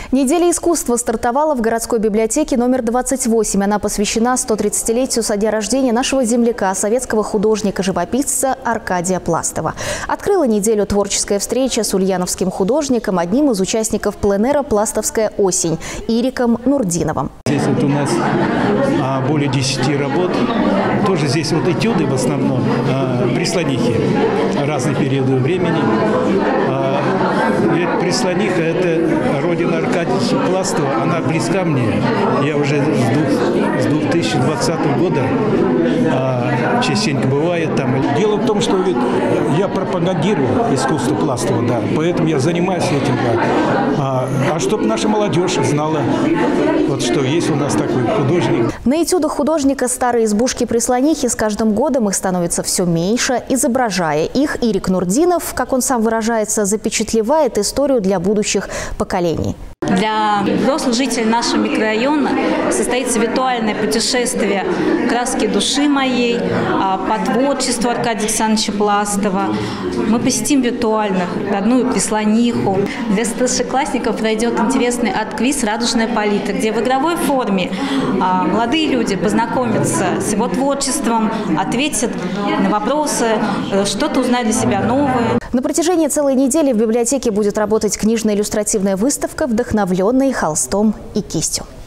Неделя искусства стартовала в городской библиотеке номер 28. Она посвящена 130-летию со дня рождения нашего земляка, советского художника-живописца Аркадия Пластова. Открыла неделю творческая встреча с ульяновским художником, одним из участников пленэра «Пластовская осень» Ириком Нурдиновым. Здесь вот у нас более 10 работ. Тоже здесь вот этюды в основном, прислонихи, разные периоды времени. Ведь прислониха – это родина Аркадия Пластова, она близка мне. Я уже с 2020 года частенько бывает там. Дело в том, что ведь я пропагандирую искусство Пластова, да, поэтому я занимаюсь этим, да. Чтобы наша молодежь знала, вот что есть у нас такой художник. На этюдах художника старые избушки-прислонихи с каждым годом их становится все меньше. Изображая их, Ирик Нурдинов, как он сам выражается, запечатлевает историю для будущих поколений. Для взрослых жителей нашего микрорайона состоится виртуальное путешествие «Краски души моей» по творчеству Аркадия Александровича Пластова. Мы посетим виртуально родную прислониху. Для старшеклассников пройдет интересный арт-квиз «Радужная палитра», где в игровой форме молодые люди познакомятся с его творчеством, ответят на вопросы, что-то узнают для себя новое. На протяжении целой недели в библиотеке будет работать книжно-иллюстративная выставка, вдохновленная холстом и кистью.